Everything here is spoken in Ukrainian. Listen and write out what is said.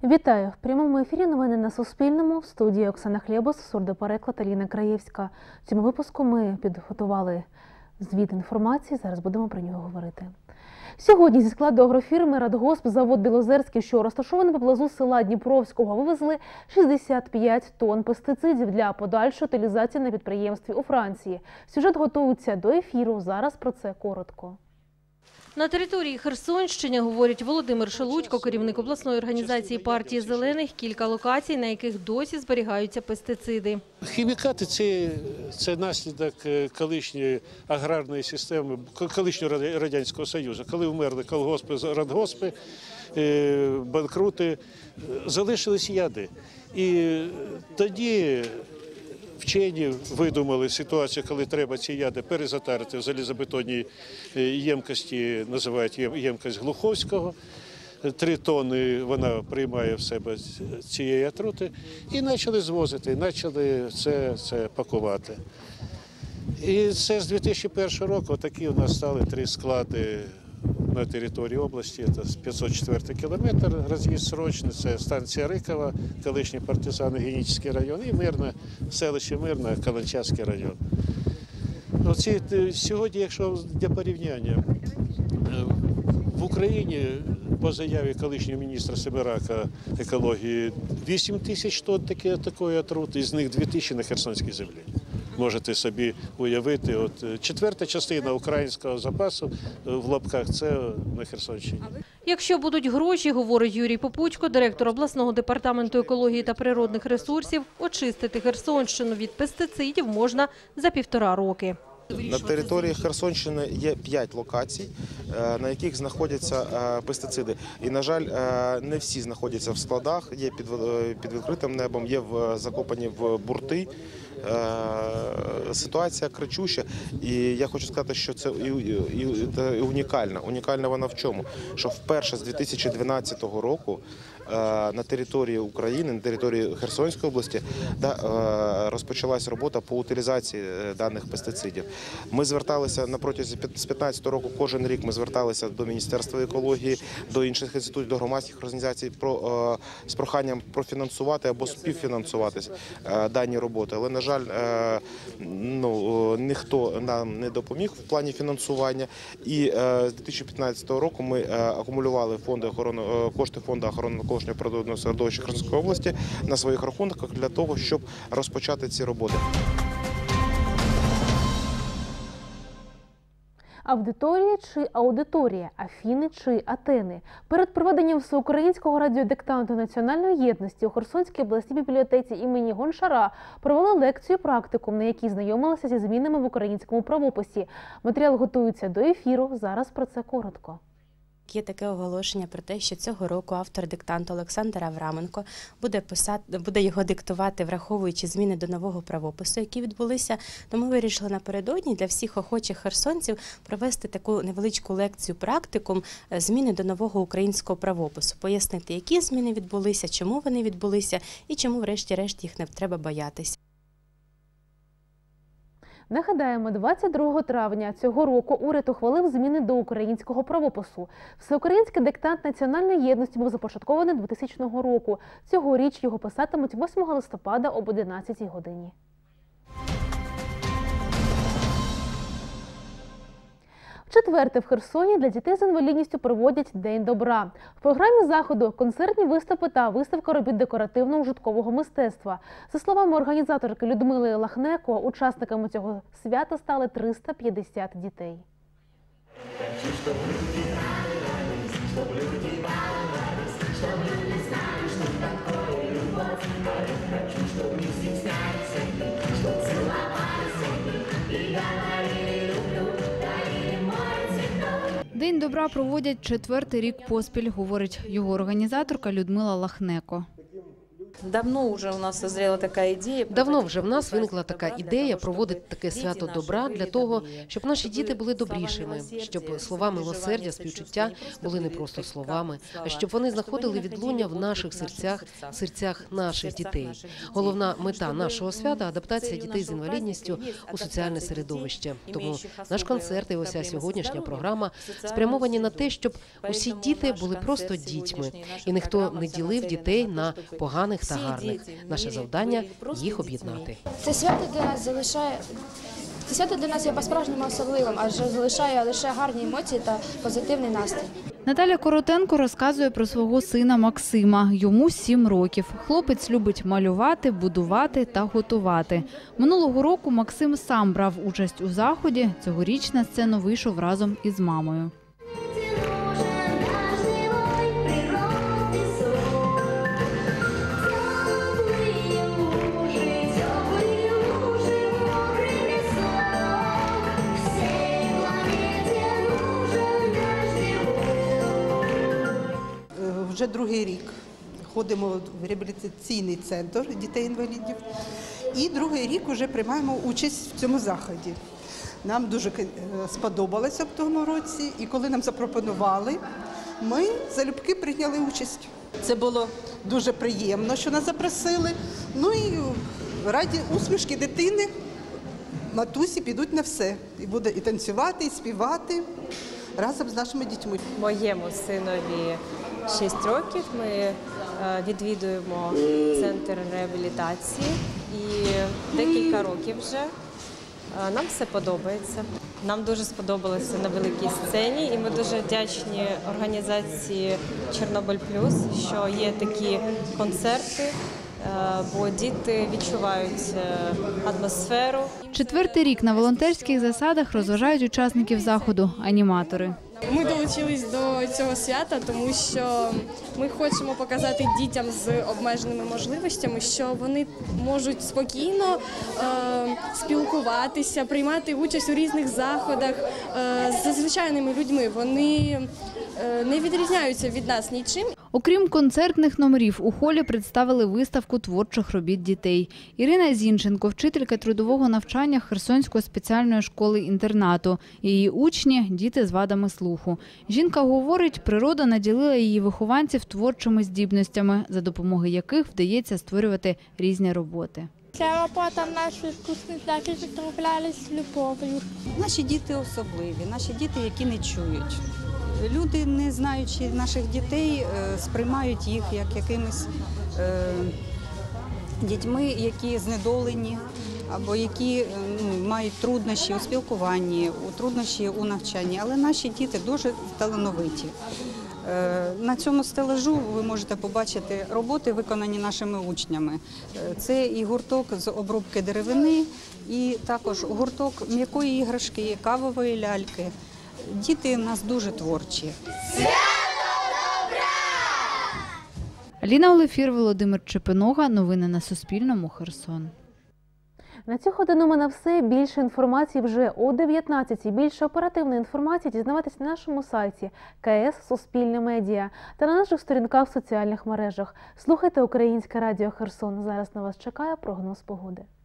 Вітаю! В прямому ефірі новини на Суспільному. В студії Оксана Хлєбос, сурдопереклад Аліна Краєвська. В цьому випуску ми підготували звіт інформації, зараз будемо про нього говорити. Сьогодні зі складу агрофірми «Радгосп» завод «Білозерський», що розташований поблизу села Дніпровського, вивезли 65 тонн пестицидів для подальшої утилізації на підприємстві у Франції. Сюжет готується до ефіру, зараз про це коротко. На території Херсонщини, говорить Володимир Шелудько, керівник обласної організації партії «Зелених», кілька локацій, на яких досі зберігаються пестициди. Хімікати – це наслідок колишньої аграрної системи, колишнього Радянського Союзу. Коли вмерли колгоспи, радгоспи, банкрути, залишились яди. І тоді вчені видумали ситуацію, коли треба ці яди перезатарити в залізобетонній ємкості, називають ємкость Глуховського. 3 тонни вона приймає в себе цієї отрути. І почали звозити, почали це пакувати. І це з 2001 року такі у нас стали 3 склади на території області. Це 504 кілометр, роз'їзд Срочний, це станція Рикова, колишній партизано-генічний район, і Мирне, селище Мирне, Каланчавський район. Сьогодні, якщо для порівняння, в Україні по заяві колишнього міністра Семерака екології 8 тисяч тонн такої отрути, із них 2 тисячі на Херсонській землі. Можете собі уявити, четверта частина українського запасу в лапках – це на Херсонщині. Якщо будуть гроші, говорить Юрій Попутько, директор обласного департаменту екології та природних ресурсів, очистити Херсонщину від пестицидів можна за 1,5 роки. На території Херсонщини є 5 локацій, на яких знаходяться пестициди. І, на жаль, не всі знаходяться в складах, є під відкритим небом, є закопані в бурти. Ситуація кричуща, і я хочу сказати, що це і унікальна. Унікальна вона в чому? Що вперше з 2012 року на території України, на території Херсонської області розпочалась робота по утилізації даних пестицидів. Ми зверталися на протязі з 2015 року, кожен рік ми зверталися до Міністерства екології, до інших інститутів, до громадських організацій з проханням профінансувати або співфінансувати дані роботи. Але, на жаль, ніхто нам не допоміг в плані фінансування. І з 2015 року ми акумулювали кошти фонду охорони навколишнього природного середовища Херсонської області на своїх рахунках для того, щоб розпочати ці роботи. Аудиторія чи аудиторія, Афіни чи Атени. Перед проведенням всеукраїнського радіодиктанту національної єдності у Херсонській обласній бібліотеці імені Гончара провели лекцію-практикум, на якій знайомилися зі змінами в українському правописі. Матеріал готується до ефіру, зараз про це коротко. Є таке оголошення про те, що цього року автор диктанту Олександр Авраменко буде його диктувати, враховуючи зміни до нового правопису, які відбулися. Тому вирішили напередодні для всіх охочих херсонців провести таку невеличку лекцію-практикум зміни до нового українського правопису, пояснити, які зміни відбулися, чому вони відбулися і чому врешті-решт їх не треба боятися. Нагадаємо, 22 травня цього року уряд ухвалив зміни до українського правопису. Всеукраїнський диктант національної єдності був започаткований 2000 року. Цьогоріч його писатимуть 8 листопада об 11 годині. Вчетверте в Херсоні для дітей з інвалідністю проводять День добра. В програмі заходу – концертні виступи та виставка робіт декоративно-ужиткового мистецтва. За словами організаторки Людмили Лахнеко, учасниками цього свята стали 350 дітей. День добра проводять 4-й рік поспіль, говорить його організаторка Людмила Лахнеко. Давно вже у нас созріла така ідея. Давно вже в нас виникла така ідея проводити таке свято добра для того, щоб наші діти були добрішими, щоб слова милосердя, співчуття були не просто словами, а щоб вони знаходили відлуння в наших серцях наших дітей. Головна мета нашого свята – адаптація дітей з інвалідністю у соціальне середовище. Тому наш концерт і уся сьогоднішня програма спрямовані на те, щоб усі діти були просто дітьми, і ніхто не ділив дітей на поганих та гарних. Наше завдання – їх об'єднати. Це свято для нас є по-справжньому особливим, адже залишає лише гарні емоції та позитивний настрій. Наталя Коротенко розказує про свого сина Максима. Йому 7 років. Хлопець любить малювати, будувати та готувати. Минулого року Максим сам брав участь у заході. Цьогоріч на сцену вийшов разом із мамою. Вже другий рік ходимо в реабілітаційний центр дітей-інвалідів і другий рік вже приймаємо участь в цьому заході. Нам дуже сподобалося в тому році, і коли нам запропонували, ми залюбки прийняли участь. Це було дуже приємно, що нас запросили. Ну і раді усмішки дитини матусі підуть на все. І буде і танцювати, і співати разом з нашими дітьми. Моєму синові 6 років. Ми відвідуємо центр реабілітації і декілька років вже. Нам все подобається. Нам дуже сподобалося на великій сцені, і ми дуже вдячні організації «Чорнобиль Плюс», що є такі концерти, бо діти відчувають атмосферу. 4-й рік на волонтерських засадах розважають учасників заходу – аніматори. Ми долучились до цього свята, тому що ми хочемо показати дітям з обмеженими можливостями, що вони можуть спокійно спілкуватися, приймати участь у різних заходах з звичайними людьми. Вони не відрізняються від нас нічим. Окрім концертних номерів, у холі представили виставку творчих робіт дітей. Ірина Зінченко – вчителька трудового навчання Херсонської спеціальної школи-інтернату. Її учні – діти з вадами слуху. Жінка говорить, природа наділила її вихованців творчими здібностями, за допомогою яких вдається створювати різні роботи. Ця робота в нашій випускниці траплялись з любов'ю. Наші діти особливі, наші діти, які не чують. Люди, не знаючи наших дітей, сприймають їх як якимись дітьми, які знедолені або які мають труднощі у спілкуванні, труднощі у навчанні. Але наші діти дуже талановиті. На цьому стелажу ви можете побачити роботи, виконані нашими учнями. Це і гурток з обробки деревини, і також гурток м'якої іграшки, кавової ляльки. Діти в нас дуже творчі. Аліна Олефір, Володимир Чепинога. Новини на Суспільному. Херсон. На цю годину у мене все. Більше інформації вже о 19-й. Більше оперативної інформації дізнавайтесь на нашому сайті КС Суспільне Медіа та на наших сторінках в соціальних мережах. Слухайте Українське радіо Херсон. Зараз на вас чекає прогноз погоди.